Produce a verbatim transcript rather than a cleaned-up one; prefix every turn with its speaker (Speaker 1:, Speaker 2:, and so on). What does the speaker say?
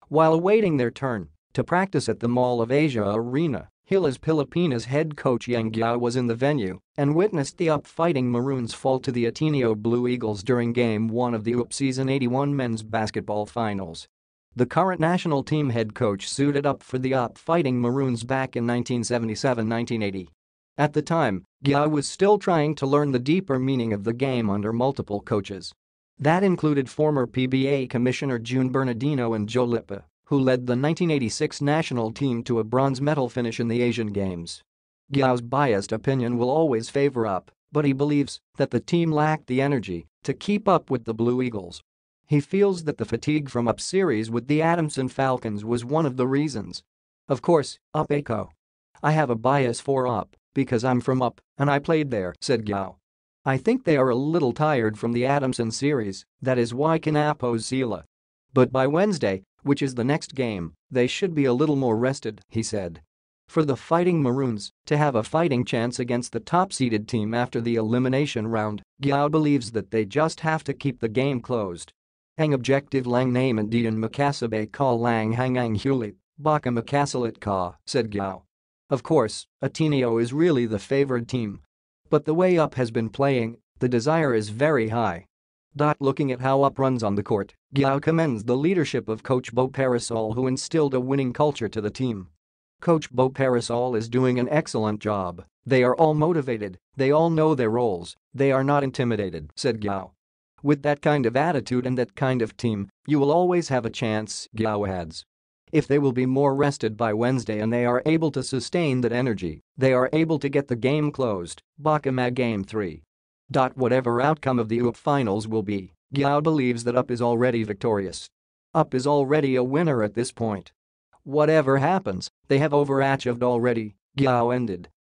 Speaker 1: While awaiting their turn to practice at the Mall of Asia Arena, Gilas Pilipinas head coach Yeng Guiao was in the venue and witnessed the U P Fighting Maroons fall to the Ateneo Blue Eagles during Game one of the U P Season eighty-one Men's Basketball Finals. The current national team head coach suited up for the U P Fighting Maroons back in nineteen seventy-seven nineteen eighty. At the time, Guiao was still trying to learn the deeper meaning of the game under multiple coaches. That included former P B A Commissioner Bernardino and Lipa, who led the nineteen eighty-six national team to a bronze medal finish in the Asian Games. Guiao's biased opinion will always favor U P, but he believes that the team lacked the energy to keep up with the Blue Eagles. He feels that the fatigue from U P series with the Adamson Falcons was one of the reasons. Of course, U P echo. I have a bias for U P because I'm from U P and I played there, said Guiao. I think they are a little tired from the Adamson series, that is why Kinapos Sila. But by Wednesday, which is the next game, they should be a little more rested, he said. For the Fighting Maroons to have a fighting chance against the top-seeded team after the elimination round, Guiao believes that they just have to keep the game closed. Ang objective lang naman diyan makasabi ka lang hangang huli, baka makasalit ka, said Guiao. Of course, Ateneo is really the favored team. But the way U P has been playing, the desire is very high. Looking at how U P runs on the court, Guiao commends the leadership of Coach Bo Parasol, who instilled a winning culture to the team. Coach Bo Parasol is doing an excellent job. They are all motivated, they all know their roles, they are not intimidated, said Guiao. With that kind of attitude and that kind of team, you will always have a chance, Guiao adds. If they will be more rested by Wednesday and they are able to sustain that energy, they are able to get the game closed, baka mag game three. Whatever outcome of the U A A P Finals will be, Guiao believes that U P is already victorious. U P is already a winner at this point. Whatever happens, they have overachieved already, Guiao ended.